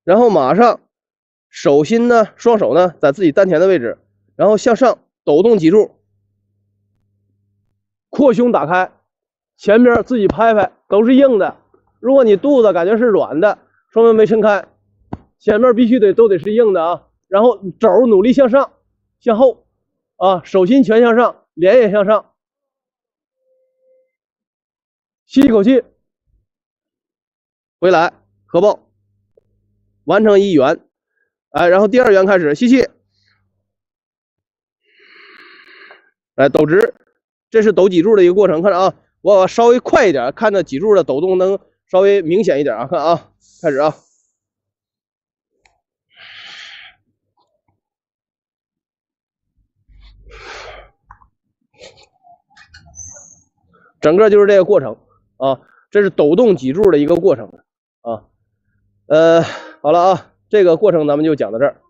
然后马上手心呢，双手呢在自己丹田的位置，然后向上抖动脊柱，扩胸打开，前边自己拍拍，都是硬的。如果你肚子感觉是软的，说明没撑开，前面必须都得是硬的啊。然后肘努力向上，向后啊，手心全向上，脸也向上。吸一口气，回来合抱，完成一圆。哎，然后第二圆开始吸气，哎，抖直，这是抖脊柱的一个过程。看着啊，我稍微快一点，看着脊柱的抖动能稍微明显一点啊。看啊，开始啊。整个就是这个过程啊，这是抖动脊柱的一个过程啊。好了啊，这个过程咱们就讲到这儿。